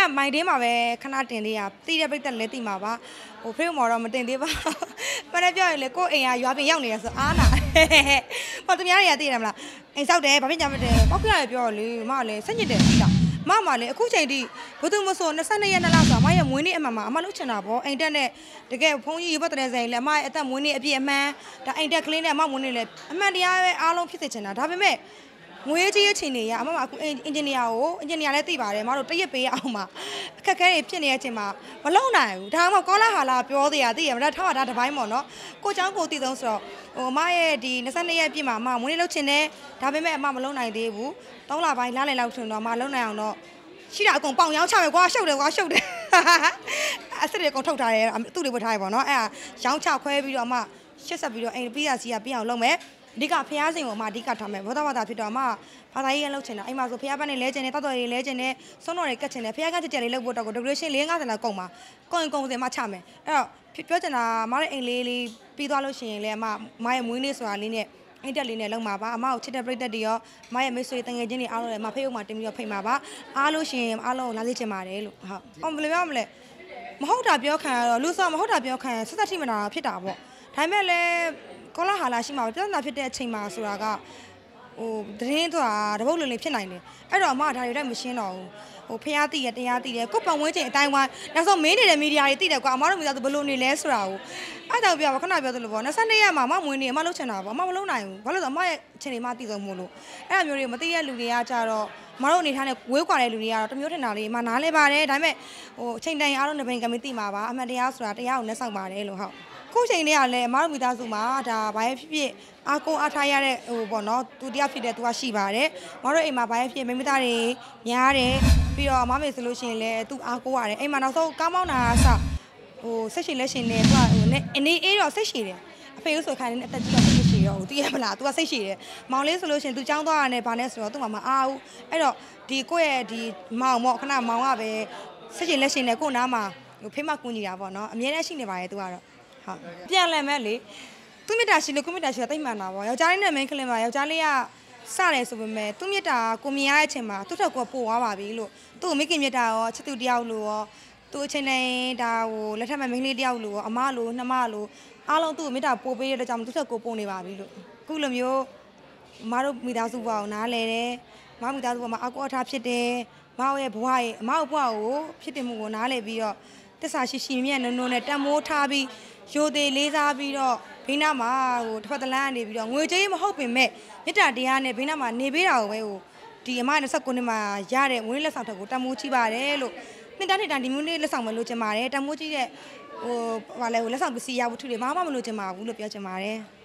ကမိုင်တင်းမှာပဲခဏတင်သေးရတိတဲ့ပိတ်သက်လဲတိမှာပါဟိုဖေးမော်တော့မတင်သေးပါမနေ့ပြောရင်လေကိုအိမ်ကရွာပြင်ရောက်နေရဆိုအားနာဟောသူများတွေကသိတယ်မလားအိမ်ဆောက်တယ်ဘာဖြစ်ကြမလဲပောက်ပြရပြောလေမလည်းစက်ညစ်တယ်ကြာမလည်းအခုချိန်ထိဘသူမဆို22ရက်2လဆိုအမရဲ့မွေးနေ့အမှန်မှာအမလှုပ်ချင်တာပေါ့အိမ်တက်နဲ့တကယ်ဖုန်းကြီးရေပတ်တဲ့ဆိုင်လေအမရဲ့အသက်မွေးနေ့အပြည့်အမှန်ဒါအိမ်တက်ကလေးနဲ့အမမွေးနေ့လေအမှန်တရားပဲအားလုံးဖြစ်စေချင်တာဒါပေမဲ့ငွေကြီးအချိန်နေရအမမအခုအင်ဂျင်နီယာလည်းသိပါတယ်မတို့တရက်ပေးအောင်မှာအခက်ခဲတွေဖြစ်နေတဲ့အချိန်မှာမလုံနိုင်ဘူးဒါမှမဟုတ်ကောလာဟာလာပြောသေးရသိရမလားထားတာတပိုင်းပေါ့နော်ကိုเจ้าကိုတည်ဆုံးဆိုတော့ဟိုအမရဲ့ဒီ22ရက်ပြည့်မှာအမမွေးနေ့လုပ်ချင်တယ်ဒါပေမဲ့အမမလုံနိုင်သေးဘူး3လပိုင်းလားလည်လောက်ဆိုတော့အမလုံနိုင်အောင်တော့ရှိတာအကုန်ပေါင်ရောင်းချမယ်ကွာရှုပ်တယ်အစစ်တွေအကုန်ထုတ်ထားတယ်သူ့တွေဝတ်ထားရပေါ့နော်အဲ့ဒါရောင်းချခွဲပြီးတော့အမရှစ်ဆက်ပြီးတော့အိမ်ပြီးရစီကပြအောင်လုပ်မယ်အဓိကဖျားစိန်ကိုအမအဓိကထားမယ်ဘောသားဘာသာဖြစ်တော့အမဘာသာရေးလုပ်ချင်တာအိမ်မှာဆိုဖျားပန်းနေလဲချင်တယ်တောက်တော်တွေလဲချင်တယ်ဆုံးတော်တွေကတ်ချင်တယ်ဖျားကကြက်ကြက်လေးလုပ်ဖို့တော့ decoration 450လောက်ကုန်ပါကုန်စင်မှချမယ်အဲ့တော့ပြောချင်တာအမရဲ့အိမ်လေးပြီးသွားလို့ရှိရင်လည်းအမရဲ့မွေးနေ့ဆိုတာလေးနဲ့အိမ်တက်လေးနဲ့လုံပါပါအမကိုချစ်တဲ့ပြိတ္တတွေရောအမရဲ့မိတ်ဆွေတငယ်ချင်းတွေအားလုံးလည်းအမဖေးဥမှာတင်ပြီးတော့ဖိတ်ပါပါအားလို့ရှိရင်အားလုံးကိုလာစေချင်ပါတယ်လို့ဟုတ်ဘယ်လိုပြောမလဲမဟုတ်တာပြောခံရတော့လူစောမဟုတ်တာပြောခံရဆက်ထိမနာဖြစ်တာပေါ့ဒါပေမဲ့လည်းကောလာဟာလာရှိမှာပြဿနာဖြစ်တဲ့အချိန်မှာဆိုတာကဟိုသတင်းဆိုတာတပုတ်လုံးလေးဖြစ်နိုင်တယ်အဲ့တော့အမဒါတွေတော့မရှင်းတော့ဘူးဟိုဖျားသိရတရားသိတယ်ကိုပတ်ဝန်းကျင်အတိုင်းဝိုင်းနောက်ဆုံးမင်းနေတဲ့မီဒီယာတွေသိတယ်ကွာအမတို့မိသားစုဘယ်လိုနေလဲဆိုတာကိုအဲ့တော့ပြောပါခဏပြောသလိုပေါ့22ရက်မှာမမွေးနေအမလှုပ်ချင်တာပေါ့အမမလှုပ်နိုင်ဘူးဘာလို့လဲဆိုတော့အမရဲ့အချိန်တွေမှသိဆုံးမို့လို့အဲ့အမျိုးတွေမသိတဲ့လူတွေကကြတော့မတို့အနေထားနဲ့ဝေးကွာတဲ့လူတွေကတော့တမျိုးထင်တာလေးအမနားလဲပါတယ်ဒါပေမဲ့ဟိုအချိန်တိုင်းအားလုံးတစ်ပိန်ကမသိမှာပါအမှန်တရားဆိုတာတရားကိုလက်ဆောင်ပါတယ်လို့ဟုတ်ခုချိန်လေးကလည်းအမတို့မိသားစုမှာဒါဘာရဲ့ဖြစ်အားကိုအားထားရတဲ့ဟိုပေါ့နော်သူတရားဖြစ်တဲ့သူကရှိပါတယ်မတို့အိမ်မှာဘာရဲ့ဖြစ်မိသားတွေများတယ်ပြီးတော့မမေဆိုလို့ရှိရင်လည်းသူအားကိုရတယ်အိမ်မှာနောက်ဆုံးကားမောင်းတာအစဟိုဆက်ရှင်လက်ရှင်နဲ့သူကဟိုအနေအေးတော့စိတ်ရှည်တယ်အဖေဆိုခိုင်းနေတဲ့အသက်ကြီးတော့စိတ်ရှည်ရောသူရမလားသူကစိတ်ရှည်တယ်မောင်လေးဆိုလို့ရှိရင်သူចောင်းသွားရတယ်ဘာလဲဆိုတော့သူ့မှာမအားဘူးအဲ့တော့ဒီကိုယ့်ရဲ့ဒီမောင်ပေါ့ခဏမောင်ကပဲဆက်ရှင်လက်ရှင်နဲ့ကို့နားမှာဟိုဖေးမကူညီတာပေါ့နော်အမြဲတမ်းရှိနေပါတယ်သူကတော့ဟုတ်ပြန်လည်မဲ့လေသူမြတ်တာရှိလို့ကိုမြတ်တာရှိတာတိတ်မှန်တာပေါ့ယောက်ျားလေးနဲ့ main ကလေးမှာယောက်ျားလေးကစတယ်ဆိုပေမဲ့သူမြတ်တာကိုမြင်ရတဲ့အချိန်မှာသူ့ထက်ကိုပို့သွားပါပြီလို့သူ့ကိုမိခင်မြတ်တာရောချစ်သူတယောက်လို့ရောသူ့အချိန်တိုင်းဒါဟိုလက်ထက်မှာ main လေးတယောက်လို့ရောအမလို့နှမလို့အားလုံးသူ့ကိုမြတ်တာပို့ပေးတဲ့ကြောင့်သူ့ထက်ကိုပို့နေပါပြီလို့အခုလိုမျိုးမတို့မိသားစုဘဝကိုနားလဲတယ်မမိသားစုဘဝမှာအကောအထားဖြစ်တယ်မရဲ့ဘဝရဲ့အမဘဝကိုဖြစ်တယ်မှုကိုနားလဲပြီးတော့တစ္ဆာရှိမြတ်နုံနုံနဲ့တန်မိုးထားပြီးရိုသေလေးစားပြီးတော့ဘေးနားမှာဟိုတစ်ဖက်တစ်လမ်းကနေပြီးတော့ငွေကြေးမဟုတ်ပင်မဲ့မေတ္တာတရားနဲ့ဘေးနားမှာနေပေးတာကိုပဲဟိုဒီအမ29နှစ်မှာရတဲ့ငွေလက်ဆောင်ထက်ကိုတန်မိုးကြီးပါတယ်လို့နှစ်တန်းဒီမျိုးလေးလက်ဆောင်ပဲလိုချင်ပါတယ်တန်မိုးကြီးတဲ့ဟိုဘာလဲဟိုလက်ဆောင်ပစ္စည်းရဖို့ထူတယ်မမမလိုချင်ပါဘူးလို့ပြောချင်ပါတယ်